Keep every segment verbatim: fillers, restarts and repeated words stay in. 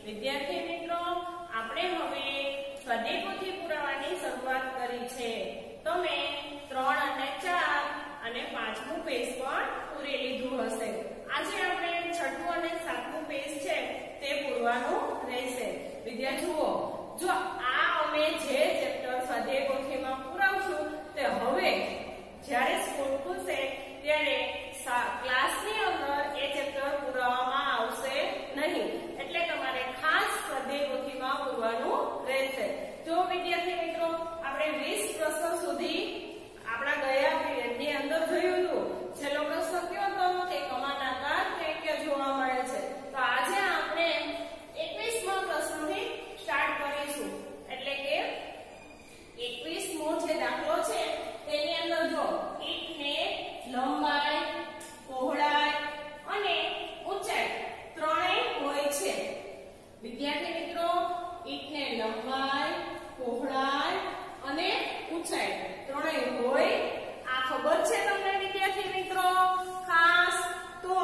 વિદ્યાર્થી મિત્રો, આપણે હવે સ્વાધ્યાયપોથી પુરાવાની શરૂઆત કરી છે. તમે ત્રણ અને ચાર અને પાંચમું પેજ પણ પૂરી લીધું હશે. આજે આપણે છઠ્ઠું અને સાતમું પેજ છે તે પૂરવાનું રહેશે. વિદ્યાર્થીઓ, જો આ અમે જે ચેપ્ટર સ્વાધ્યાયપોથીમાં પુરાવશું તે હવે જ્યારે સ્કૂલ ખુલશે ત્યારે ક્લાસની અંદર એ ચેપ્ટર પુરાવવામાં આવશે નહીં. એટલે તમારે ખાસ સ્વાધ્યાયપોથીમાં પૂરવાનું રહેશે. જો વિદ્યાર્થી મિત્રો, આપણે વીસ પ્રશ્નો સુધી આપણા ગયા પીરિયડની અંદર જોયું હતું. છેલ્લો પ્રશ્ન કયો હતો કે કમાન આકાર ક્યાં ક્યાં જોવા મળે છે. તો આજે આપણે એકવીસમો પ્રશ્નથી સ્ટાર્ટ કરીશું. એટલે કે એકવીસમો જે દાખલો છે તેની અંદર જો ઈંટને લંબાઈ, પહોળાઈ અને ઊંચાઈ ત્રણેય હોય છે. વિદ્યાર્થી મિત્રો, ઈંટને લંબાઈ, પહોળાઈ અને ઊંચાઈ ત્રણેય હોય આ ખબર છે તમને વિદ્યાર્થી મિત્રો? ખાસ તો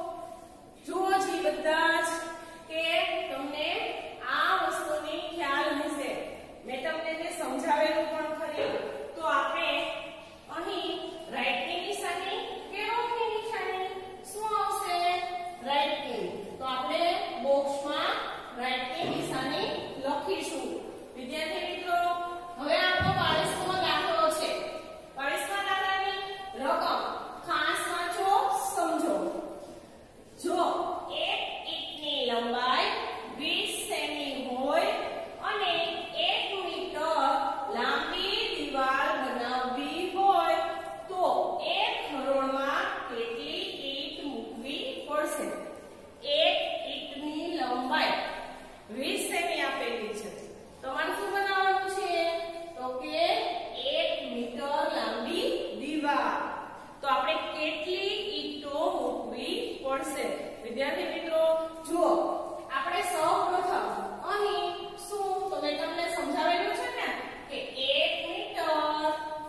જુઓ જી બધા જ કે તમને આ વસ્તુની ખ્યાલ હશે. મેં તમને તે સમજાવેલું પણ ખરી. તો આપણે અહીં રાઈટની નિશાની કે રોંગની નિશાની શું આવશે? રાઈટની. તો આપણે બોક્સમાં રાઈટની નિશાની લખીશું. વિદ્યાર્થી મિત્રો, હવે આપણો બાવીસમો દાખલો છે. બાવીસમા દાખલાની રકમ ખાસ વાંચો, સમજો. જો એક ઈંટની લંબાઈ વીસ સેમી હોય અને એક મીટર લાંબી દીવાલ બનાવવી હોય તો એક હરોળમાં કેટલી ઈંટ મૂકવી પડશે? એક ઈંટની લંબાઈ વીસ સેમી આપેલી છે. તમારે શું બનાવવાનું છે? તો કે એક મીટર લાંબી દીવાલ. તો આપણે કેટલી ઈંટો મૂકવી પડશે? વિદ્યાર્થી મિત્રો, જુઓ આપણે સૌપ્રથમ અહીં શું તો મેં તમને સમજાવેલું છે ને કે એક મીટર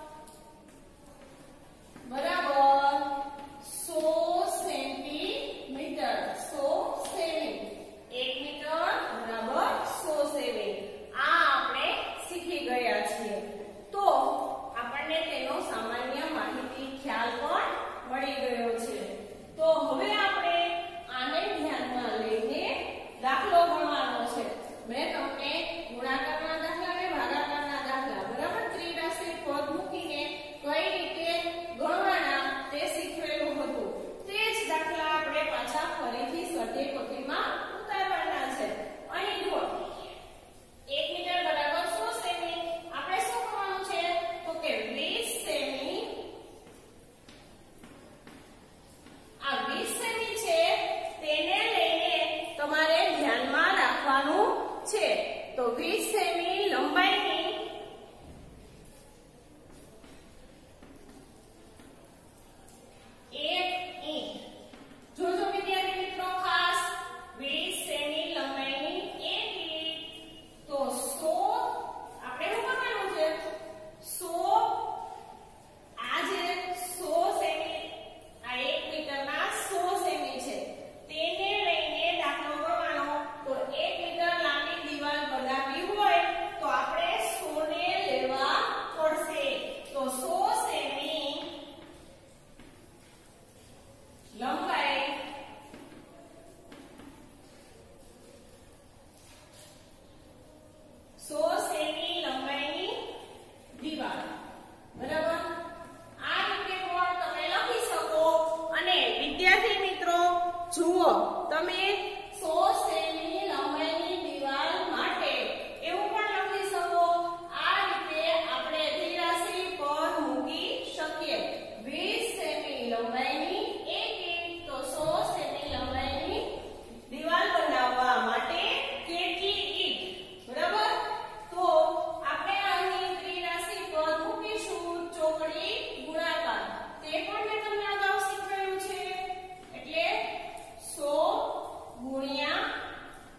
બરાબર સો સેન્ટીમીટર. સો સેમી. એક મીટર બરાબર સો સેમી. આ આપણે શીખી ગયા છીએ. તો આપણને તેનો સામાન્ય માહિતી ખ્યાલ પણ મળી ગયો છે. તો હવે આપણે આને ધ્યાનમાં લઈને દાખલો ગણવાનો છે. મેં તમને ગુણાકારના દાખલા અને ભાગાકારના દાખલા બરાબર ત્રિરાશી પદ મૂકીને કઈ રીતે ગણવાના તે શીખવેલું હતું. તે જ દાખલા આપણે પાછા ફરીથી સ્વાધ્યાયપોથીમાં ઉતારવાના છે. અહીં જુઓ એક મીટર બરાબર સો સેમી. આપણે શું કરવાનું છે? તો કે વીસ સેમી. આ વીસ સેમી છે તેને લઈને તમારે ધ્યાનમાં રાખવાનું છે. તો વીસ સેમી લંબાઈની એક ઈંટ. જોજો વિદ્યાર્થી મિત્રો, ખાસ વીસ સેમી લંબાઈની એક ઈંટ. તો સો આપણે શું કરવાનું છે? સો આ જે સો સેમી આ એક મીટરના સો સેમી છે તેને લઈને દાખલો ગણવાનો. તો એક મીટર લાંબી દીવાલ બનાવવી હોય તો આપણે સો ને લેવા પડશે. તો સો સેમી લંબાઈ સો સેમી લંબાઈની દીવાલ બરાબર આ રીતે પણ તમે લખી શકો. અને વિદ્યાર્થી મિત્રો, જુઓ તમે સો સેમી લંબાઈની દીવાલ માટે એવું પણ લખી શકો. આ રીતે આપણે ત્રિરાશી પદ મૂકી શકીએ. વીસ સેમી લંબાઈની એક ઈંટ. તો સો સેમી લંબાઈની દીવાલ બનાવવા માટે કેટલી ઈંટ? બરાબર. તો આપણે અહીં ત્રિરાશી પદ મૂકીશું. ચોકડી ગુણાકાર તે પણ મેં તમને અગાઉ શીખવાડ્યું છે. એટલે સો ગુણ્યા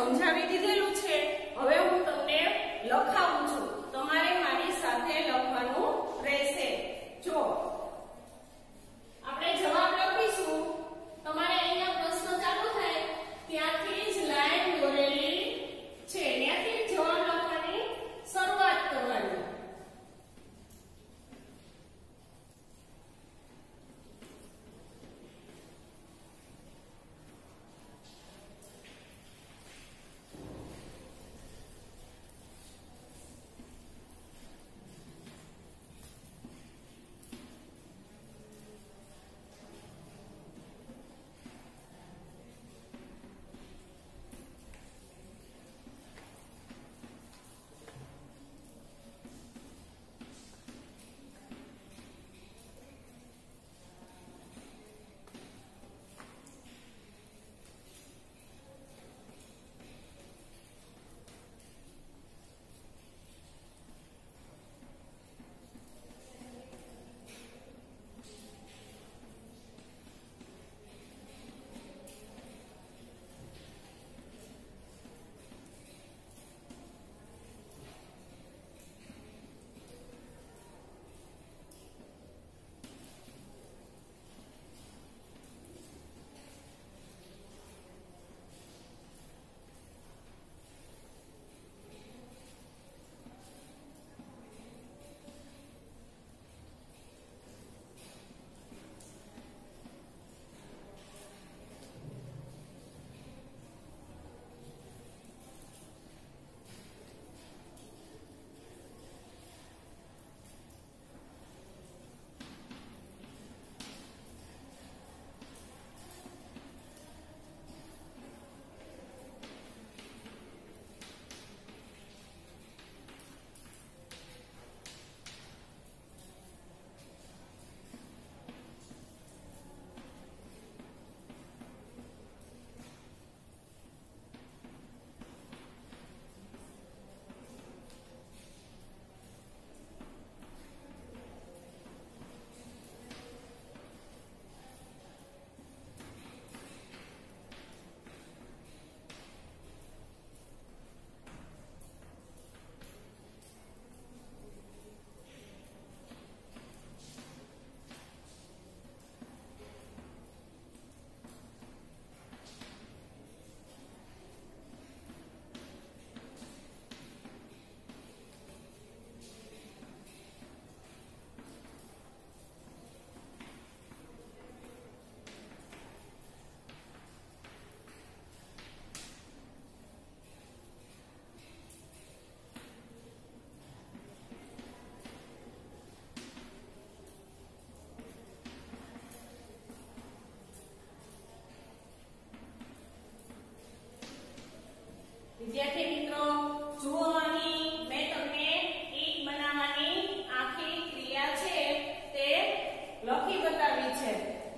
સમજાવી દીધેલું છે. હવે હું તમને લખાવું છું, તમારે મારી સાથે લખવાનું રહેશે. જો આપણે જવાબ લખીશું, તમારે અહીંયા પ્રશ્ન ચાલુ થાય ત્યાંથી જ લાઈન દોરેલી છે, ત્યાંથી જ જવાબ લખવાની શરૂઆત કરવાની. વિદ્યાર્થી મિત્રો, જુઓ અહીં મેં તમને ઈટ બનાવવાની આખી ક્રિયા છે તે લખી બતાવી છે.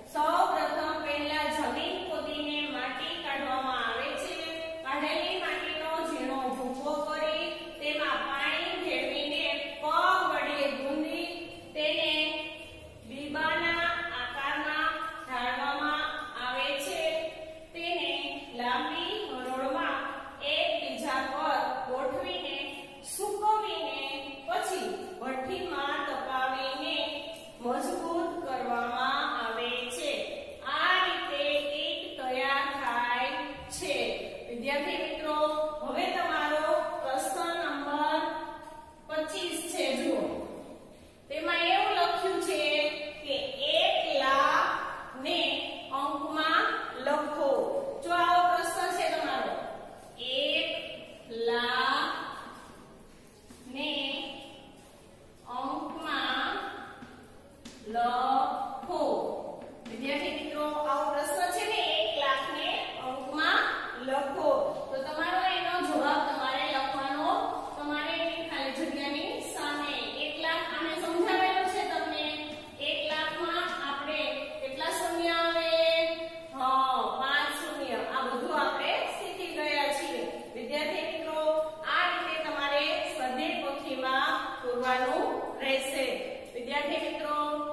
સૌપ્રથમ પહેલા જમીન ખોદીને માટી કાઢવામાં આવે છે. કાઢેલી માટીનો ઝીણો ભૂકો કરી તેમાં પાણી ભેળવીને પગ વડે ગુંદી તેને બીબાના આકારમાં ઢાળવામાં આવે છે. તેને લાંબી હરોળમાં એકબીજા પર ગોઠવીને સૂકવીને પછી ભઠ્ઠીમાં તપાવીને મજબૂત કરવામાં આવે છે. આ રીતે ઈટ તૈયાર થાય છે. વિદ્યાર્થી મિત્રો, હવે તમારો પ્રશ્ન નંબર પચીસ છે. જુઓ, તેમાં એવું લખ્યું છે કે એક લાખ ને અંકમાં લખો. જો આવો પ્રશ્ન છે તમારો, એક લાખ ને અંકમાં લખો. વિદ્યાર્થી મિત્રો, આવો પ્રશ્ન છે ને એક લાખ ને અંકમાં લખો. તો તમારો એનો જવાબ તમારે લખવાનો, તમારે ખાલી જગ્યાની સામે. એક લાખ આને સમજાવેલું છે તમને. એક લાખમાં આપણે કેટલા શૂન્ય આવે? હા, પાંચ શૂન્ય. આ બધું આપણે શીખી ગયા છીએ. વિદ્યાર્થી મિત્રો, આ રીતે તમારે સ્વાધ્યાય પોથીમાં પૂરવાનું રહેશે. વિદ્યાર્થી મિત્રો,